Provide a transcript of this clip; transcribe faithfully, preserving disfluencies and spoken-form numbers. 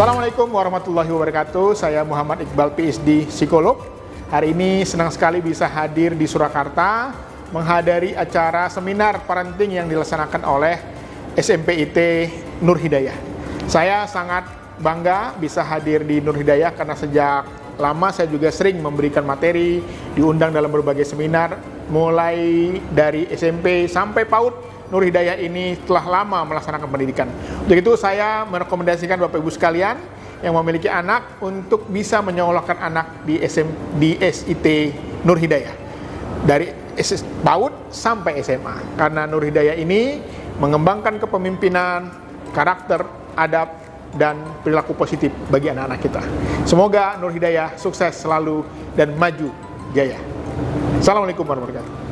Assalamualaikum warahmatullahi wabarakatuh. Saya Muhammad Iqbal P H D Psikolog. Hari ini senang sekali bisa hadir di Surakarta menghadiri acara seminar parenting yang dilaksanakan oleh S M P I T Nur Hidayah. Saya sangat bangga bisa hadir di Nur Hidayah karena sejak lama saya juga sering memberikan materi, diundang dalam berbagai seminar, mulai dari S M P sampai PAUD. Nur Hidayah ini telah lama melaksanakan pendidikan. Untuk itu saya merekomendasikan Bapak Ibu sekalian yang memiliki anak untuk bisa menyekolahkan anak di S M, di S I T Nur Hidayah dari PAUD sampai S M A, karena Nur Hidayah ini mengembangkan kepemimpinan, karakter, adab, dan perilaku positif bagi anak-anak kita. Semoga Nur Hidayah sukses selalu dan maju jaya. Assalamualaikum warahmatullahi wabarakatuh.